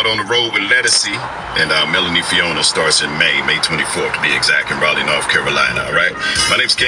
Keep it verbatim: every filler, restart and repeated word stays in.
on the road with Lettucey, and uh, Melanie Fiona starts in May, May twenty-fourth to be exact, in Raleigh, North Carolina. All right. My name's Ken.